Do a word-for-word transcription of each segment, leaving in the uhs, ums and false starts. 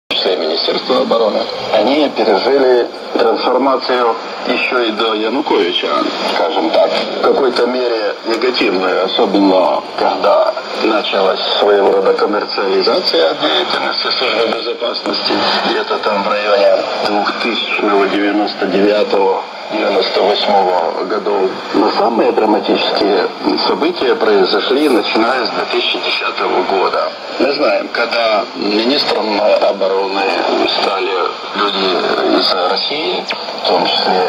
числе Министерство обороны, они пережили трансформацию еще и до Януковича, скажем так, в какой-то мере негативную, особенно когда началась своего рода коммерциализация деятельности службы безопасности, где-то там в районе двухтысячного, девяносто девятого, девяносто восьмого годов. Но самые драматические события произошли, начиная с две тысячи десятого года. Мы знаем, когда министром обороны стали люди из России, в том числе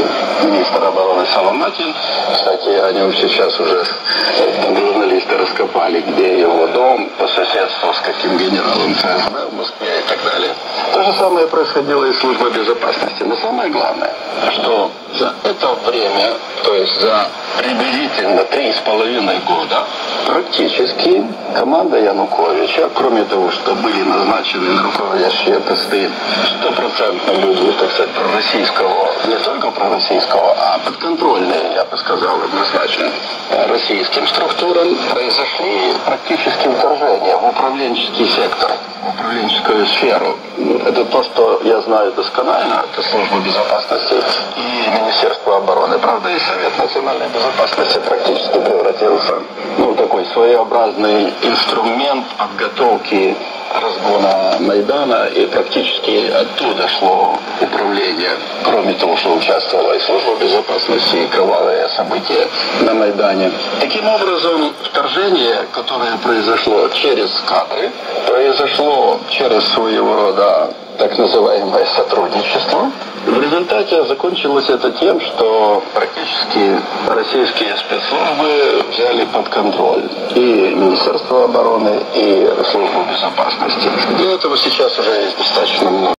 и министр обороны Соломатин. Кстати, о нем сейчас уже журналисты раскопали, где его дом по соседству с каким генералом ФСБ в Москве и так далее. То же самое происходило и с службой безопасности. Но самое главное, что за это время, то есть за приблизительно три с половиной года, практически команда Януковича, кроме того, что были назначены на руководящие посты стопроцентно люди, так сказать, пророссийского, не только пророссийского, а подконтрольные, я бы сказал, однозначно, российским структурам, произошли практически вторжения в управленческий сектор, в управленческую сферу. Это то, что я знаю досконально, это служба безопасности и Министерство обороны. Правда, и Совет национальной безопасности практически превратился ну, в такой своеобразный инструмент подготовки разгона Майдана, и практически оттуда шло управление. Кроме того, что участвовала и служба безопасности, и кровавые события на Майдане. Таким образом, вторжение, которое произошло через кадры, произошло через своего рода так называемое сотрудничество. В результате закончилось это тем, что практически российские спецслужбы взяли под контроль и Министерство обороны, и службу безопасности. Для этого сейчас уже есть достаточно